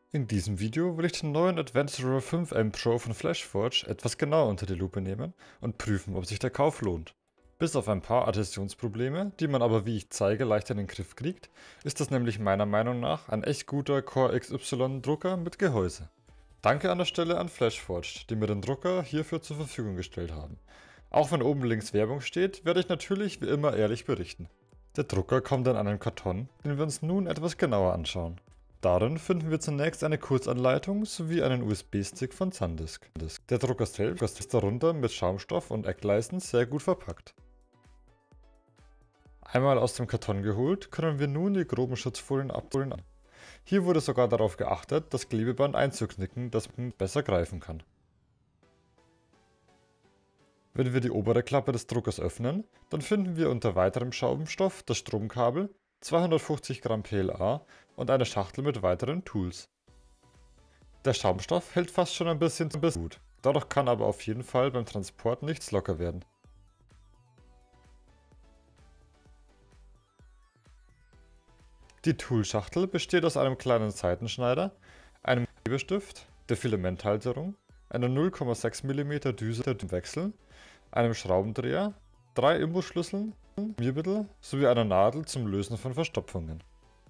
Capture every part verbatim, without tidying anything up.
In diesem Video will ich den neuen Advanced Drawer fünf M Pro von FlashForge etwas genauer unter die Lupe nehmen und prüfen, ob sich der Kauf lohnt. Bis auf ein paar Adhäsionsprobleme, die man aber wie ich zeige leicht in den Griff kriegt, ist das nämlich meiner Meinung nach ein echt guter Core X Y Drucker mit Gehäuse. Danke an der Stelle an FlashForge, die mir den Drucker hierfür zur Verfügung gestellt haben. Auch wenn oben links Werbung steht, werde ich natürlich wie immer ehrlich berichten. Der Drucker kommt in einen Karton, den wir uns nun etwas genauer anschauen. Darin finden wir zunächst eine Kurzanleitung sowie einen U S B-Stick von SanDisk. Der Drucker selbst ist darunter mit Schaumstoff und Eckleisten sehr gut verpackt. Einmal aus dem Karton geholt, können wir nun die groben Schutzfolien abholen. Hier wurde sogar darauf geachtet, das Klebeband einzuknicken, das man besser greifen kann. Wenn wir die obere Klappe des Druckers öffnen, dann finden wir unter weiterem Schaumstoff das Stromkabel, zweihundertfünfzig Gramm P L A und eine Schachtel mit weiteren Tools. Der Schaumstoff hält fast schon ein bisschen zu gut, dadurch kann aber auf jeden Fall beim Transport nichts locker werden. Die Toolschachtel besteht aus einem kleinen Seitenschneider, einem Klebestift, der Filamenthalterung, einer null Komma sechs Millimeter Düse zum Wechseln, einem Schraubendreher, drei Imbusschlüsseln, Schmiermittel sowie einer Nadel zum Lösen von Verstopfungen.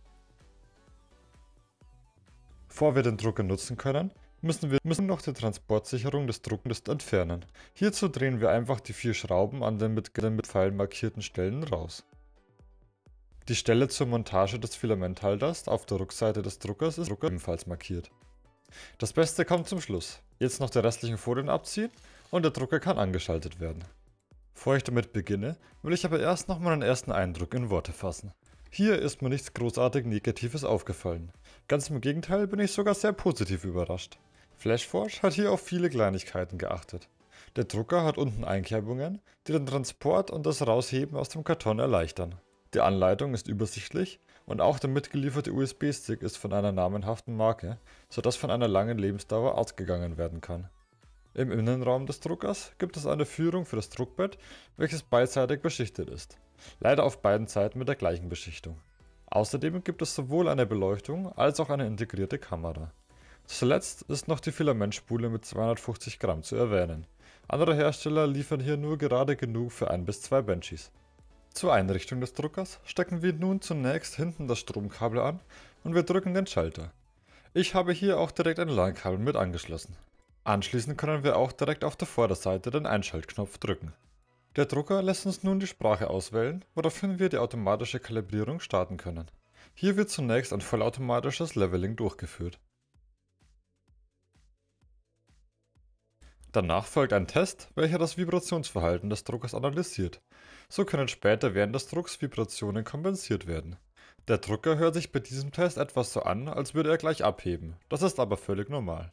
Bevor wir den Drucker nutzen können, müssen wir müssen noch die Transportsicherung des Druckers entfernen. Hierzu drehen wir einfach die vier Schrauben an den mit, mit Pfeilen markierten Stellen raus. Die Stelle zur Montage des Filamenthalters auf der Rückseite des Druckers ist ebenfalls markiert. Das Beste kommt zum Schluss. Jetzt noch die restlichen Folien abziehen und der Drucker kann angeschaltet werden. Bevor ich damit beginne, will ich aber erst noch meinen ersten Eindruck in Worte fassen. Hier ist mir nichts großartig Negatives aufgefallen. Ganz im Gegenteil bin ich sogar sehr positiv überrascht. FlashForge hat hier auf viele Kleinigkeiten geachtet. Der Drucker hat unten Einkerbungen, die den Transport und das Rausheben aus dem Karton erleichtern. Die Anleitung ist übersichtlich und auch der mitgelieferte U S B-Stick ist von einer namenhaften Marke, sodass von einer langen Lebensdauer ausgegangen werden kann. Im Innenraum des Druckers gibt es eine Führung für das Druckbett, welches beidseitig beschichtet ist. Leider auf beiden Seiten mit der gleichen Beschichtung. Außerdem gibt es sowohl eine Beleuchtung als auch eine integrierte Kamera. Zuletzt ist noch die Filamentspule mit zweihundertfünfzig Gramm zu erwähnen. Andere Hersteller liefern hier nur gerade genug für ein bis zwei Benchies. Zur Einrichtung des Druckers stecken wir nun zunächst hinten das Stromkabel an und wir drücken den Schalter. Ich habe hier auch direkt ein LAN-Kabel mit angeschlossen. Anschließend können wir auch direkt auf der Vorderseite den Einschaltknopf drücken. Der Drucker lässt uns nun die Sprache auswählen, woraufhin wir die automatische Kalibrierung starten können. Hier wird zunächst ein vollautomatisches Leveling durchgeführt. Danach folgt ein Test, welcher das Vibrationsverhalten des Druckers analysiert. So können später während des Drucks Vibrationen kompensiert werden. Der Drucker hört sich bei diesem Test etwas so an, als würde er gleich abheben. Das ist aber völlig normal.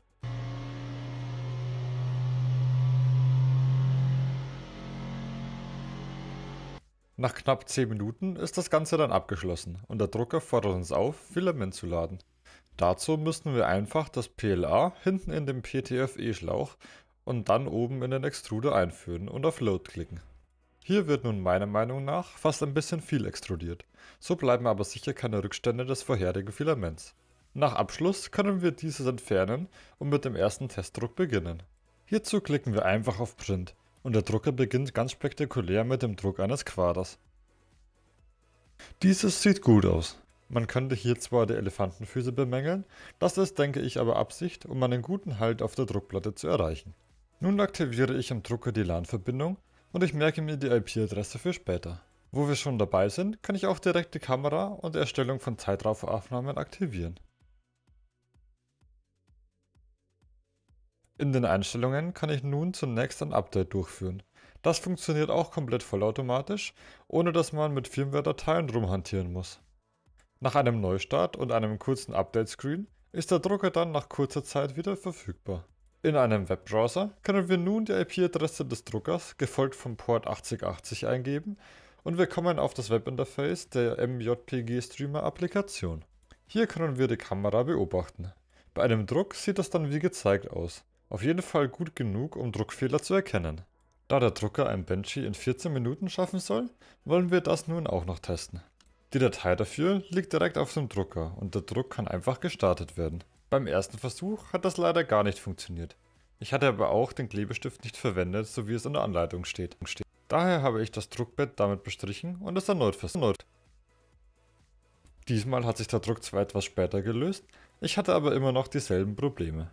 Nach knapp zehn Minuten ist das Ganze dann abgeschlossen und der Drucker fordert uns auf, Filament zu laden. Dazu müssten wir einfach das P L A hinten in den P T F E-Schlauch und dann oben in den Extruder einführen und auf Load klicken. Hier wird nun meiner Meinung nach fast ein bisschen viel extrudiert, so bleiben aber sicher keine Rückstände des vorherigen Filaments. Nach Abschluss können wir dieses entfernen und mit dem ersten Testdruck beginnen. Hierzu klicken wir einfach auf Print und der Drucker beginnt ganz spektakulär mit dem Druck eines Quaders. Dieses sieht gut aus. Man könnte hier zwar die Elefantenfüße bemängeln, das ist denke ich aber Absicht, um einen guten Halt auf der Druckplatte zu erreichen. Nun aktiviere ich am Drucker die LAN-Verbindung und ich merke mir die I P-Adresse für später. Wo wir schon dabei sind, kann ich auch direkt die Kamera und die Erstellung von Zeitrafferaufnahmen aktivieren. In den Einstellungen kann ich nun zunächst ein Update durchführen. Das funktioniert auch komplett vollautomatisch, ohne dass man mit Firmware-Dateien rumhantieren muss. Nach einem Neustart und einem kurzen Update-Screen ist der Drucker dann nach kurzer Zeit wieder verfügbar. In einem Webbrowser können wir nun die I P-Adresse des Druckers, gefolgt vom Port achtzig achtzig eingeben und wir kommen auf das Webinterface der M J P G-Streamer-Applikation. Hier können wir die Kamera beobachten. Bei einem Druck sieht das dann wie gezeigt aus. Auf jeden Fall gut genug, um Druckfehler zu erkennen. Da der Drucker ein Benchy in vierzehn Minuten schaffen soll, wollen wir das nun auch noch testen. Die Datei dafür liegt direkt auf dem Drucker und der Druck kann einfach gestartet werden. Beim ersten Versuch hat das leider gar nicht funktioniert. Ich hatte aber auch den Klebestift nicht verwendet, so wie es in der Anleitung steht. Daher habe ich das Druckbett damit bestrichen und es erneut versucht. Diesmal hat sich der Druck zwar etwas später gelöst, ich hatte aber immer noch dieselben Probleme.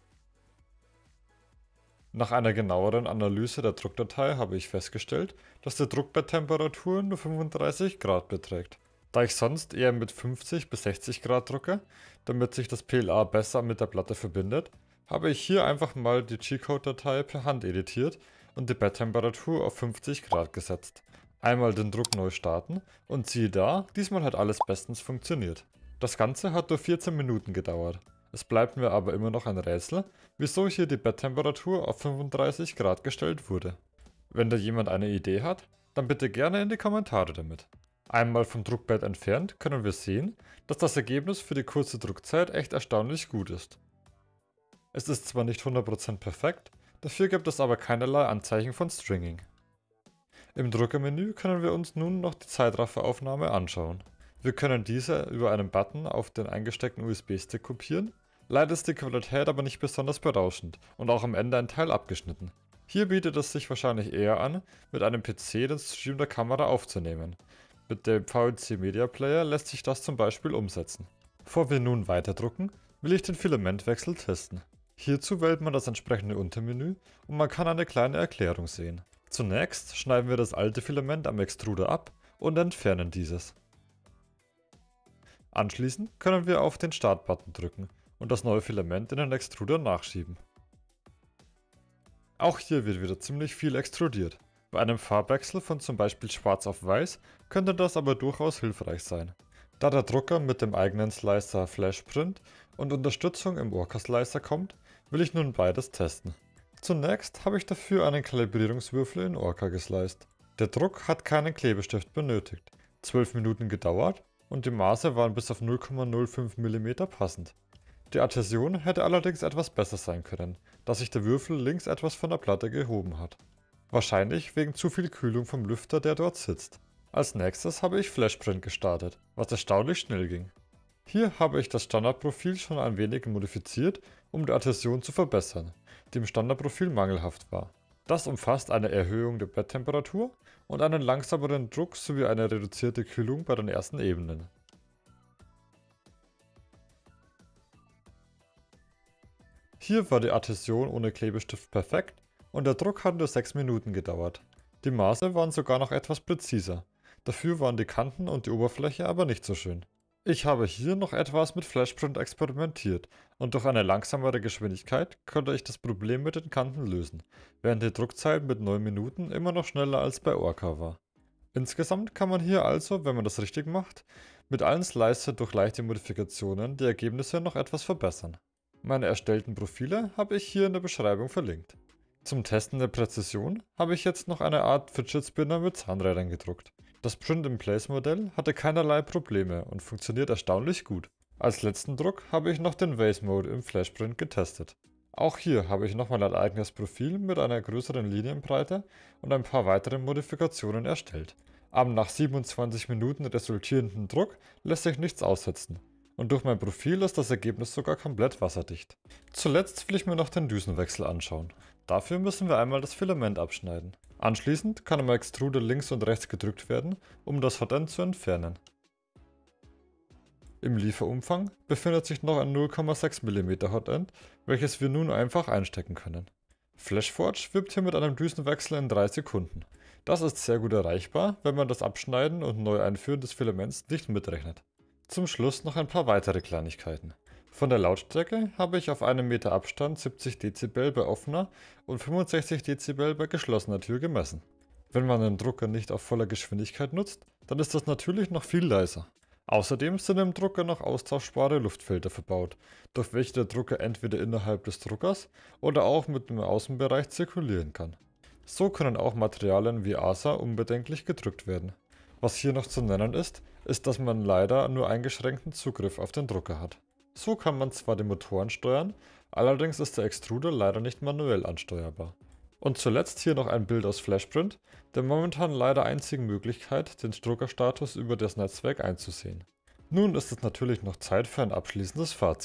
Nach einer genaueren Analyse der Druckdatei habe ich festgestellt, dass die Druckbetttemperatur nur fünfunddreißig Grad beträgt. Da ich sonst eher mit fünfzig bis sechzig Grad drucke, damit sich das P L A besser mit der Platte verbindet, habe ich hier einfach mal die G-Code-Datei per Hand editiert und die Betttemperatur auf fünfzig Grad gesetzt. Einmal den Druck neu starten und siehe da, diesmal hat alles bestens funktioniert. Das Ganze hat nur vierzehn Minuten gedauert. Es bleibt mir aber immer noch ein Rätsel, wieso hier die Betttemperatur auf fünfunddreißig Grad gestellt wurde. Wenn da jemand eine Idee hat, dann bitte gerne in die Kommentare damit. Einmal vom Druckbett entfernt können wir sehen, dass das Ergebnis für die kurze Druckzeit echt erstaunlich gut ist. Es ist zwar nicht hundert Prozent perfekt, dafür gibt es aber keinerlei Anzeichen von Stringing. Im Druckermenü können wir uns nun noch die Zeitrafferaufnahme anschauen. Wir können diese über einen Button auf den eingesteckten U S B-Stick kopieren. Leider ist die Qualität aber nicht besonders berauschend und auch am Ende ein Teil abgeschnitten. Hier bietet es sich wahrscheinlich eher an, mit einem P C den Stream der Kamera aufzunehmen. Mit dem V N C Media Player lässt sich das zum Beispiel umsetzen. Bevor wir nun weiterdrucken, will ich den Filamentwechsel testen. Hierzu wählt man das entsprechende Untermenü und man kann eine kleine Erklärung sehen. Zunächst schneiden wir das alte Filament am Extruder ab und entfernen dieses. Anschließend können wir auf den Start-Button drücken und das neue Filament in den Extruder nachschieben. Auch hier wird wieder ziemlich viel extrudiert. Bei einem Farbwechsel von zum Beispiel schwarz auf weiß könnte das aber durchaus hilfreich sein. Da der Drucker mit dem eigenen Slicer FlashPrint und Unterstützung im Orca Slicer kommt, will ich nun beides testen. Zunächst habe ich dafür einen Kalibrierungswürfel in Orca gesliced. Der Druck hat keinen Klebestift benötigt, zwölf Minuten gedauert und die Maße waren bis auf null Komma null fünf Millimeter passend. Die Adhäsion hätte allerdings etwas besser sein können, da sich der Würfel links etwas von der Platte gehoben hat. Wahrscheinlich wegen zu viel Kühlung vom Lüfter, der dort sitzt. Als nächstes habe ich FlashPrint gestartet, was erstaunlich schnell ging. Hier habe ich das Standardprofil schon ein wenig modifiziert, um die Adhäsion zu verbessern, die im Standardprofil mangelhaft war. Das umfasst eine Erhöhung der Betttemperatur und einen langsameren Druck sowie eine reduzierte Kühlung bei den ersten Ebenen. Hier war die Adhäsion ohne Klebestift perfekt und der Druck hat nur sechs Minuten gedauert. Die Maße waren sogar noch etwas präziser, dafür waren die Kanten und die Oberfläche aber nicht so schön. Ich habe hier noch etwas mit FlashPrint experimentiert und durch eine langsamere Geschwindigkeit konnte ich das Problem mit den Kanten lösen, während die Druckzeit mit neun Minuten immer noch schneller als bei Orca war. Insgesamt kann man hier also, wenn man das richtig macht, mit allen Slicer durch leichte Modifikationen die Ergebnisse noch etwas verbessern. Meine erstellten Profile habe ich hier in der Beschreibung verlinkt. Zum Testen der Präzision habe ich jetzt noch eine Art Fidget Spinner mit Zahnrädern gedruckt. Das Print-in-Place-Modell hatte keinerlei Probleme und funktioniert erstaunlich gut. Als letzten Druck habe ich noch den Vase Mode im FlashPrint getestet. Auch hier habe ich nochmal ein eigenes Profil mit einer größeren Linienbreite und ein paar weiteren Modifikationen erstellt. Am nach siebenundzwanzig Minuten resultierenden Druck lässt sich nichts aussetzen. Und durch mein Profil ist das Ergebnis sogar komplett wasserdicht. Zuletzt will ich mir noch den Düsenwechsel anschauen. Dafür müssen wir einmal das Filament abschneiden. Anschließend kann am Extruder links und rechts gedrückt werden, um das Hotend zu entfernen. Im Lieferumfang befindet sich noch ein null Komma sechs Millimeter Hotend, welches wir nun einfach einstecken können. FlashForge wirbt hier mit einem Düsenwechsel in drei Sekunden. Das ist sehr gut erreichbar, wenn man das Abschneiden und Neueinführen des Filaments nicht mitrechnet. Zum Schluss noch ein paar weitere Kleinigkeiten. Von der Lautstärke habe ich auf einem Meter Abstand siebzig Dezibel bei offener und fünfundsechzig Dezibel bei geschlossener Tür gemessen. Wenn man den Drucker nicht auf voller Geschwindigkeit nutzt, dann ist das natürlich noch viel leiser. Außerdem sind im Drucker noch austauschbare Luftfilter verbaut, durch welche der Drucker entweder innerhalb des Druckers oder auch mit dem Außenbereich zirkulieren kann. So können auch Materialien wie A S A unbedenklich gedrückt werden. Was hier noch zu nennen ist, ist, dass man leider nur eingeschränkten Zugriff auf den Drucker hat. So kann man zwar die Motoren steuern, allerdings ist der Extruder leider nicht manuell ansteuerbar. Und zuletzt hier noch ein Bild aus FlashPrint, der momentan leider einzigen Möglichkeit, den Druckerstatus über das Netzwerk einzusehen. Nun ist es natürlich noch Zeit für ein abschließendes Fazit.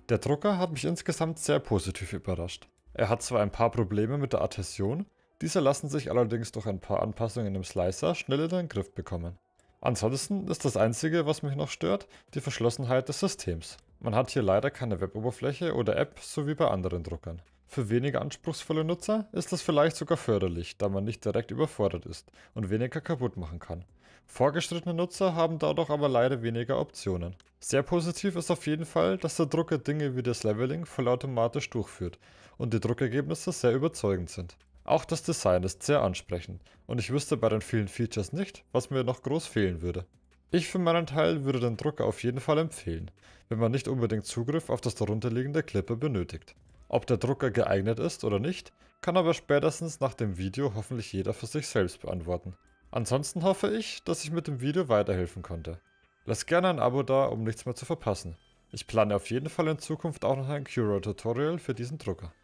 Der Drucker hat mich insgesamt sehr positiv überrascht. Er hat zwar ein paar Probleme mit der Adhäsion, diese lassen sich allerdings durch ein paar Anpassungen im Slicer schnell in den Griff bekommen. Ansonsten ist das einzige, was mich noch stört, die Verschlossenheit des Systems. Man hat hier leider keine Weboberfläche oder App, so wie bei anderen Druckern. Für weniger anspruchsvolle Nutzer ist das vielleicht sogar förderlich, da man nicht direkt überfordert ist und weniger kaputt machen kann. Vorgeschrittene Nutzer haben dadurch aber leider weniger Optionen. Sehr positiv ist auf jeden Fall, dass der Drucker Dinge wie das Leveling vollautomatisch durchführt und die Druckergebnisse sehr überzeugend sind. Auch das Design ist sehr ansprechend und ich wüsste bei den vielen Features nicht, was mir noch groß fehlen würde. Ich für meinen Teil würde den Drucker auf jeden Fall empfehlen, wenn man nicht unbedingt Zugriff auf das darunterliegende Clipper benötigt. Ob der Drucker geeignet ist oder nicht, kann aber spätestens nach dem Video hoffentlich jeder für sich selbst beantworten. Ansonsten hoffe ich, dass ich mit dem Video weiterhelfen konnte. Lasst gerne ein Abo da, um nichts mehr zu verpassen. Ich plane auf jeden Fall in Zukunft auch noch ein Cura-Tutorial für diesen Drucker.